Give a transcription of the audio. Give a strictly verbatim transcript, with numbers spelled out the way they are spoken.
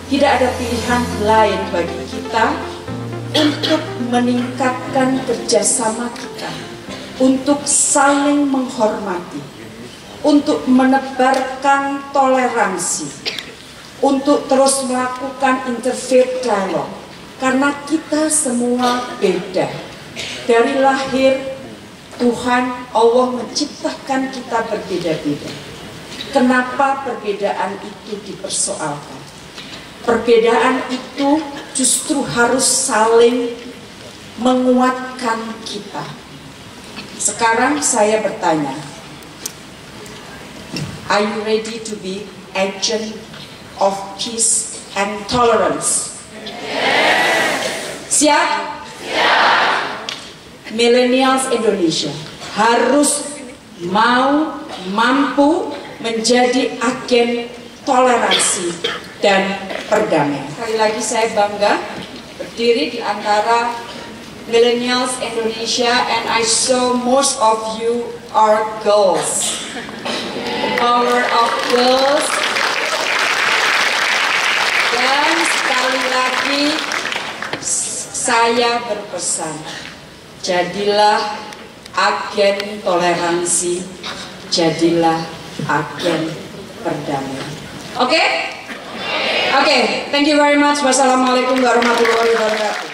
tidak ada pilihan lain bagi kita untuk meningkatkan kerjasama kita, untuk saling menghormati, untuk menebarkan toleransi, untuk terus melakukan interfaith dialogue, karena kita semua beda. Dari lahir, Tuhan Allah menciptakan kita berbeda-beda. Kenapa perbedaan itu dipersoalkan? Perbedaan itu justru harus saling menguatkan kita. Sekarang saya bertanya, are you ready to be agent of peace and tolerance? Yes. Siap? Siap. Millennials Indonesia harus mau, mampu menjadi agen toleransi dan perdamaian. Sekali lagi saya bangga berdiri di antara Millennials Indonesia, and I saw most of you are girls. The power of girls. Dan sekali lagi saya berpesan, jadilah agen toleransi, jadilah agen perdamaian. Oke? Okay? Oke, okay, thank you very much. Wassalamualaikum warahmatullahi wabarakatuh.